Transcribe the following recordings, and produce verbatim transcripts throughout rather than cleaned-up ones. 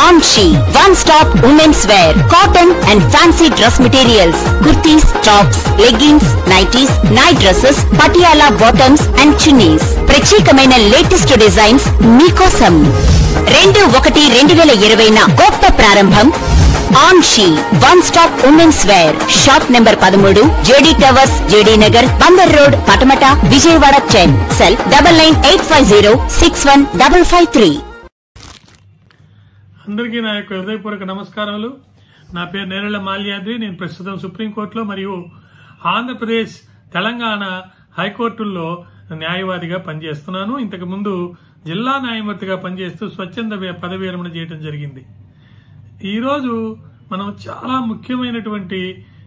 Anshi, one stop women's wear, cotton and fancy dress materials, kurtis, tops, leggings, nighties, night dresses, patiala bottoms and chunnies. ప్రత్యేకమైన latest designs మీకోసం. రెండు ఒకటి రెండు వేల ఇరవై గొప్ప ప్రారంభం. Anshi one stop women's wear, shop number పదమూడు, JD towers, JD Nagar, Bandar road, Patamata, Vijayawada ten. Cell double nine eight five zero six one double five three. అందరికీ నా యొక్క హృదయపూర్వక నమస్కారాలు. నా పేరు నేరెళ్ల మాల్యాద్రి. నేను ప్రస్తుతం సుప్రీంకోర్టులో మరియు ఆంధ్రప్రదేశ్, తెలంగాణ హైకోర్టుల్లో న్యాయవాదిగా పనిచేస్తున్నాను. ఇంతకు ముందు జిల్లా న్యాయమూర్తిగా పనిచేస్తూ స్వచ్ఛంద పదవి విరమణ చేయడం జరిగింది. ఈరోజు మనం చాలా ముఖ్యమైనటువంటి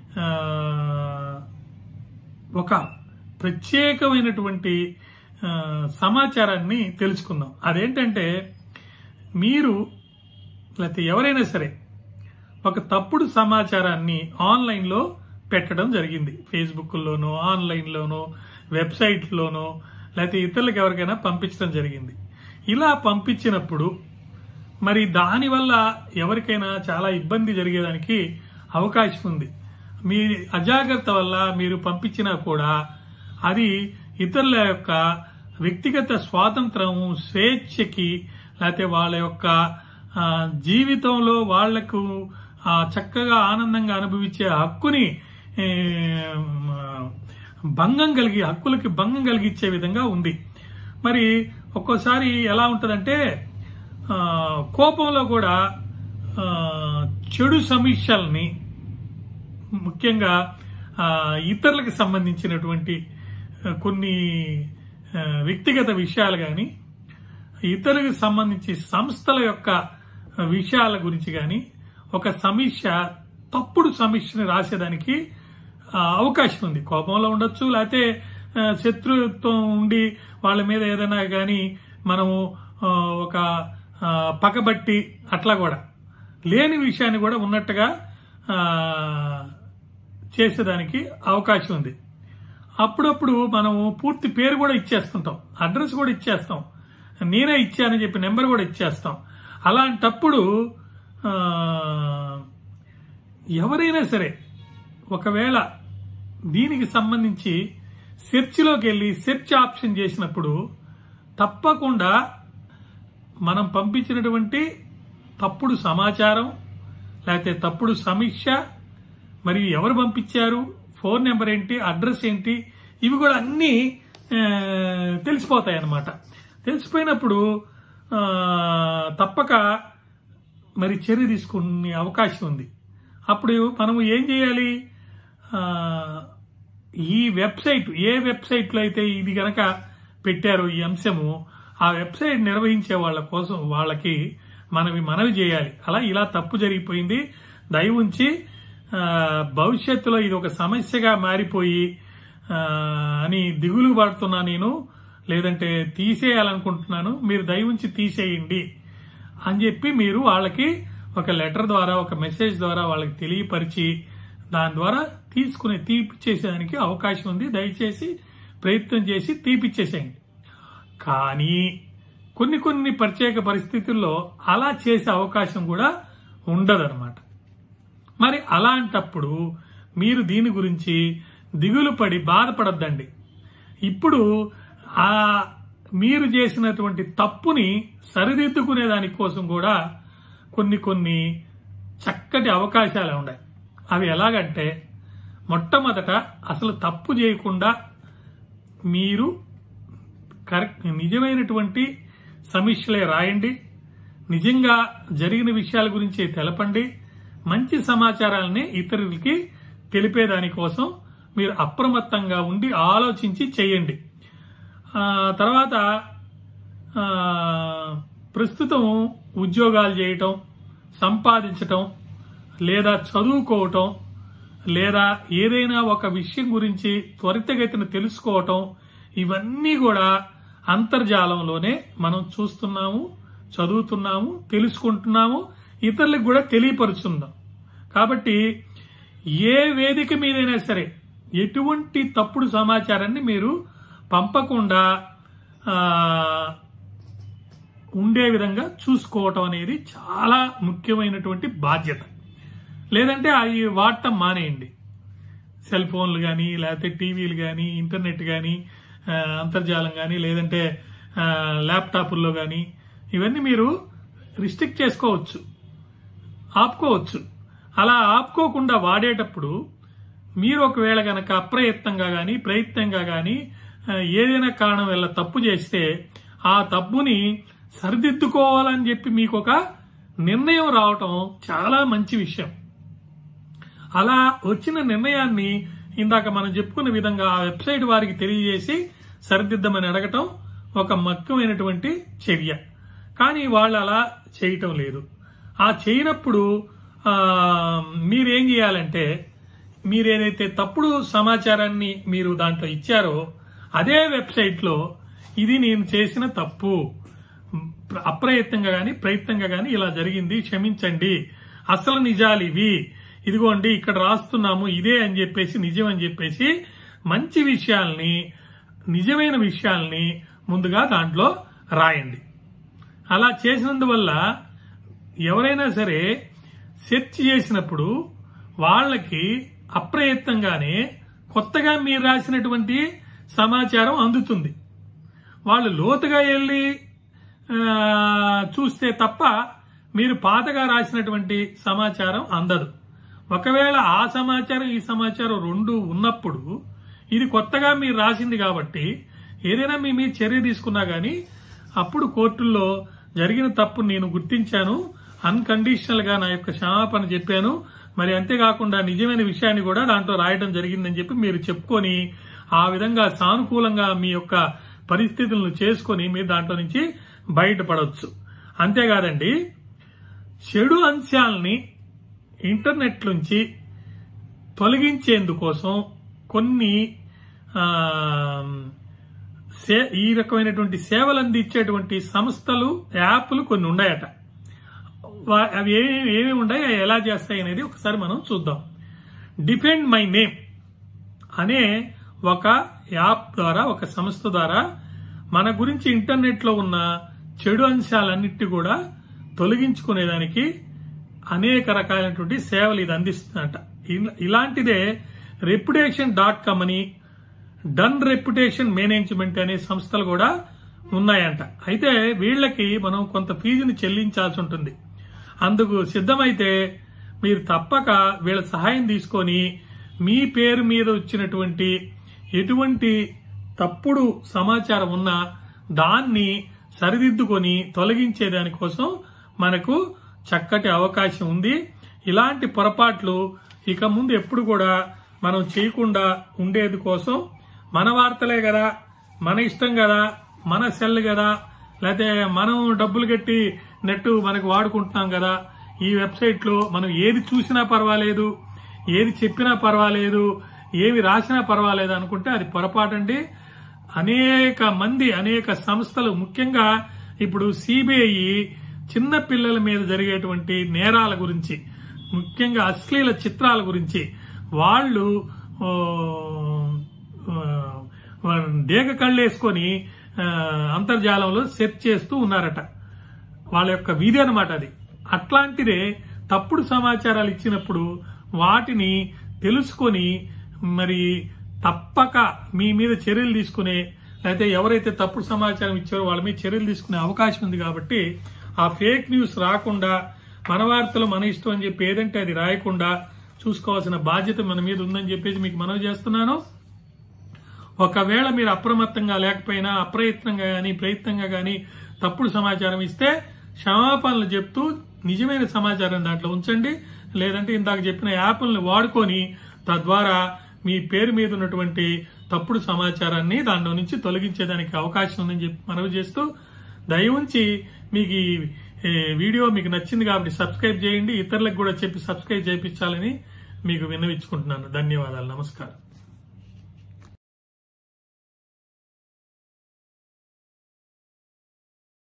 ఒక ప్రత్యేకమైనటువంటి సమాచారాన్ని తెలుసుకుందాం. అదేంటంటే, మీరు లేకపోతే ఎవరైనా సరే ఒక తప్పుడు సమాచారాన్ని ఆన్లైన్లో పెట్టడం జరిగింది. ఫేస్బుక్లోనో, ఆన్లైన్లోనో, వెబ్సైట్లోనో, లేకపోతే ఇతరులకు ఎవరికైనా పంపించడం జరిగింది. ఇలా పంపించినప్పుడు మరి దానివల్ల ఎవరికైనా చాలా ఇబ్బంది జరిగేదానికి అవకాశం ఉంది. మీ అజాగ్రత్త వల్ల మీరు పంపించినా కూడా అది ఇతరుల యొక్క వ్యక్తిగత స్వాతంత్రం, స్వేచ్ఛకి, లేకపోతే వాళ్ళ యొక్క జీవితంలో వాళ్లకు చక్కగా ఆనందంగా అనుభవించే హక్కుని భంగం కలిగి హక్కులకి భంగం కలిగించే విధంగా ఉంది. మరి ఒక్కోసారి ఎలా ఉంటుందంటే, కోపంలో కూడా చెడు సమీక్షల్ని, ముఖ్యంగా ఇతరులకు సంబంధించినటువంటి కొన్ని వ్యక్తిగత విషయాలు కానీ, ఇతరులకు సంబంధించి సంస్థల యొక్క విషయాల గురించి కానీ ఒక సమీక్ష, తప్పుడు సమీక్షని రాసేదానికి అవకాశం ఉంది. కోపంలో ఉండొచ్చు, లేకపోతే శత్రుత్వం ఉండి వాళ్ళ మీద ఏదైనా కానీ మనము ఒక పకబట్టి అట్లా కూడా లేని విషయాన్ని కూడా ఉన్నట్టుగా చేసేదానికి అవకాశం ఉంది. అప్పుడప్పుడు మనము పూర్తి పేరు కూడా ఇచ్చేస్తుంటాం, అడ్రస్ కూడా ఇచ్చేస్తాం, నేనే ఇచ్చానని చెప్పి నెంబర్ కూడా ఇచ్చేస్తాం. అలాంటప్పుడు ఎవరైనా సరే ఒకవేళ దీనికి సంబంధించి సెర్చ్లోకి వెళ్ళి సెర్చ్ ఆప్షన్ చేసినప్పుడు తప్పకుండా మనం పంపించినటువంటి తప్పుడు సమాచారం, లేకపోతే తప్పుడు సమీక్ష, మరియు ఎవరు పంపించారు, ఫోన్ నెంబర్ ఏంటి, అడ్రస్ ఏంటి, ఇవి కూడా అన్నీ తెలిసిపోతాయి అన్నమాట. తెలిసిపోయినప్పుడు తప్పక మరి చర్య తీసుకునే అవకాశం ఉంది. అప్పుడు మనము ఏం చేయాలి, ఈ వెబ్సైట్, ఏ వెబ్సైట్లో అయితే ఇది గనక పెట్టారో ఈ అంశము, ఆ వెబ్సైట్ నిర్వహించే వాళ్ళ కోసం వాళ్ళకి మనవి మనవి చేయాలి. అలా ఇలా తప్పు జరిగిపోయింది, దయ ఉంచి భవిష్యత్తులో ఇది ఒక సమస్యగా మారిపోయి అని దిగులు పడుతున్నా నేను, లేదంటే తీసేయాలనుకుంటున్నాను, మీరు దయ ఉంచి తీసేయండి అని చెప్పి మీరు వాళ్ళకి ఒక లెటర్ ద్వారా, ఒక మెసేజ్ ద్వారా వాళ్ళకి తెలియపరిచి దాని ద్వారా తీసుకునే తీపిచ్చేసేదానికి అవకాశం ఉంది. దయచేసి ప్రయత్నం చేసి తీపిచ్చేసేయండి. కానీ కొన్ని కొన్ని ప్రత్యేక పరిస్థితుల్లో అలా చేసే అవకాశం కూడా ఉండదన్నమాట. మరి అలాంటప్పుడు మీరు దీని గురించి దిగులు పడి బాధపడద్దండి. ఇప్పుడు ఆ మీరు చేసినటువంటి తప్పుని సరిదిద్దుకునే దానికోసం కూడా కొన్ని కొన్ని చక్కటి అవకాశాలు ఉన్నాయి. అవి ఎలాగంటే, మొట్టమొదట అసలు తప్పు చేయకుండా మీరు కరెక్ట్ నిజమైనటువంటి సమీక్షలే రాయండి, నిజంగా జరిగిన విషయాల గురించి తెలపండి, మంచి సమాచారాలని ఇతరులకి తెలిపేదానికోసం మీరు అప్రమత్తంగా ఉండి ఆలోచించి చేయండి. తర్వాత ప్రస్తుతం ఉద్యోగాలు చేయటం, సంపాదించటం, లేదా చదువుకోవటం, లేదా ఏదైనా ఒక విషయం గురించి త్వరితగతిన తెలుసుకోవటం, ఇవన్నీ కూడా అంతర్జాలంలోనే మనం చూస్తున్నాము, చదువుతున్నాము, తెలుసుకుంటున్నాము, ఇతరులకు కూడా తెలియపరుస్తున్నాం. కాబట్టి ఏ వేదిక మీదైనా సరే ఎటువంటి తప్పుడు సమాచారాన్ని మీరు పంపకుండా ఉండే విధంగా చూసుకోవటం అనేది చాలా ముఖ్యమైనటువంటి బాధ్యత. లేదంటే అవి వాడటం మానేయండి. సెల్ ఫోన్లు కానీ, లేకపోతే టీవీలు కానీ, ఇంటర్నెట్ కానీ, అంతర్జాలం కానీ, లేదంటే ల్యాప్టాప్ల్లో కానీ ఇవన్నీ మీరు రిస్ట్రిక్ట్ చేసుకోవచ్చు, ఆపుకోవచ్చు. అలా ఆపుకోకుండా వాడేటప్పుడు మీరు ఒకవేళ గనక అప్రయత్నంగా కానీ ప్రయత్నంగా కానీ ఏదైనా కారణం వల్ల తప్పు చేస్తే ఆ తప్పుని సరిదిద్దుకోవాలని చెప్పి మీకు ఒక నిర్ణయం రావటం చాలా మంచి విషయం. అలా వచ్చిన నిర్ణయాన్ని ఇందాక మనం చెప్పుకున్న విధంగా ఆ వెబ్సైట్ వారికి తెలియజేసి సరిదిద్దమని అడగటం ఒక ముఖ్యమైనటువంటి చర్య. కానీ వాళ్ళు అలా చేయటం లేదు. ఆ చేయనప్పుడు మీరేం చేయాలంటే, మీరేదైతే తప్పుడు సమాచారాన్ని మీరు దాంట్లో ఇచ్చారో అదే వెబ్సైట్లో ఇది నేను చేసిన తప్పు, అప్రయత్నంగా కానీ ప్రయత్నంగా కానీ ఇలా జరిగింది, క్షమించండి, అసలు నిజాలు ఇవి, ఇదిగోండి ఇక్కడ రాస్తున్నాము ఇదే అని చెప్పేసి నిజం అని చెప్పేసి మంచి విషయాల్ని, నిజమైన విషయాల్ని ముందుగా దాంట్లో రాయండి. అలా చేసినందువల్ల ఎవరైనా సరే సెర్చ్ చేసినప్పుడు వాళ్ళకి అప్రయత్నంగానే కొత్తగా మీరు రాసినటువంటి సమాచారం అందుతుంది. వాళ్ళు లోతుగా వెళ్ళి చూస్తే తప్ప మీరు పాతగా రాసినటువంటి సమాచారం అందదు. ఒకవేళ ఆ సమాచారం ఈ సమాచారం రెండు ఉన్నప్పుడు ఇది కొత్తగా మీరు రాసింది కాబట్టి ఏదైనా మీ మీద చర్య తీసుకున్నా గానీ అప్పుడు కోర్టుల్లో జరిగిన తప్పు నేను గుర్తించాను, అన్కండిషనల్ గా నా యొక్క క్షమాపణ చెప్పాను, మరి అంతేకాకుండా నిజమైన విషయాన్ని కూడా దాంట్లో రాయడం జరిగిందని చెప్పి మీరు చెప్పుకొని ఆ విధంగా సానుకూలంగా మీ యొక్క పరిస్థితులను చేసుకొని మీరు దాంట్లో నుంచి బయటపడవచ్చు. అంతేకాదండి, చెడు అంశాలని ఇంటర్నెట్ నుంచి తొలగించేందుకోసం కొన్ని ఈ రకమైనటువంటి సేవలు అందించేటువంటి సంస్థలు, యాప్లు కొన్ని ఉన్నాయట. అవి ఏమి ఉన్నాయి, ఎలా చేస్తాయి అనేది ఒకసారి మనం చూద్దాం. డిఫెండ్ మై నేమ్ అనే ఒక యాప్ ద్వారా, ఒక సంస్థ ద్వారా మన గురించి ఇంటర్నెట్ లో ఉన్న చెడు అంశాలన్నిటి కూడా తొలగించుకునేదానికి అనేక రకాలైనటువంటి సేవలు ఇది అందిస్తుందట. ఇలాంటిదే రెప్యుటేషన్ డాట్ కామ్ అని, డన్ రెప్యుటేషన్ మేనేజ్మెంట్ అనే సంస్థలు కూడా ఉన్నాయంట. అయితే వీళ్ళకి మనం కొంత ఫీజుని చెల్లించాల్సి ఉంటుంది. అందుకు సిద్ధమైతే మీరు తప్పక వీళ్ళ సహాయం తీసుకొని మీ పేరు మీద వచ్చినటువంటి ఎటువంటి తప్పుడు సమాచారం ఉన్నా దాన్ని సరిదిద్దుకొని తొలగించే దానికోసం మనకు చక్కటి అవకాశం ఉంది. ఇలాంటి పొరపాట్లు ఇక ముందు ఎప్పుడు కూడా మనం చేయకుండా ఉండేది కోసం మన వార్తలే కదా, మన ఇష్టం కదా, మన సెల్ కదా, లేకపోతే మనం డబ్బులు కట్టి నెట్ మనకు వాడుకుంటున్నాం కదా, ఈ వెబ్సైట్ లో మనం ఏది చూసినా పర్వాలేదు, ఏది చెప్పినా పర్వాలేదు, ఏమి రాసినా పర్వాలేదు అనుకుంటే అది పొరపాటండి. అనేక మంది, అనేక సంస్థలు, ముఖ్యంగా ఇప్పుడు సిబిఐ చిన్న పిల్లల మీద జరిగేటువంటి నేరాల గురించి, ముఖ్యంగా అశ్లీల చిత్రాల గురించి వాళ్ళు డేగ కళ్ళేసుకొని అంతర్జాలంలో సెర్చ్ చేస్తూ ఉన్నారట. వాళ్ళ యొక్క విధి అనమాట అది. అట్లాంటిదే తప్పుడు సమాచారాలు ఇచ్చినప్పుడు వాటిని తెలుసుకొని మరి తప్పక మీ మీద చర్యలు తీసుకునే, లేకపోతే ఎవరైతే తప్పుడు సమాచారం ఇచ్చారో వాళ్ళ మీద చర్యలు తీసుకునే అవకాశం ఉంది. కాబట్టి ఆ ఫేక్ న్యూస్ రాకుండా, మన వార్తలు మన ఇష్టం అని చెప్పి ఏదంటే అది రాయకుండా చూసుకోవాల్సిన బాధ్యత మన మీద ఉందని చెప్పేసి మీకు మనవి చేస్తున్నాను. ఒకవేళ మీరు అప్రమత్తంగా లేకపోయినా అప్రయత్నంగా గానీ ప్రయత్నంగా గానీ తప్పుడు సమాచారం ఇస్తే క్షమాపణలు చెప్తూ నిజమైన సమాచారం దాంట్లో ఉంచండి. లేదంటే ఇందాక చెప్పిన యాప్లను వాడుకొని తద్వారా మీ పేరు మీద ఉన్నటువంటి తప్పుడు సమాచారాన్ని దాంట్లో నుంచి తొలగించేదానికి అవకాశం ఉందని చెప్పి మనవి చేస్తూ, దయ ఉంచి మీకు ఈ వీడియో మీకు నచ్చింది కాబట్టి సబ్స్క్రైబ్ చేయండి. ఇతరులకు కూడా చెప్పి సబ్స్క్రైబ్ చేయించాలని మీకు విన్నవించుకుంటున్నాను. ధన్యవాదాలు. నమస్కారం.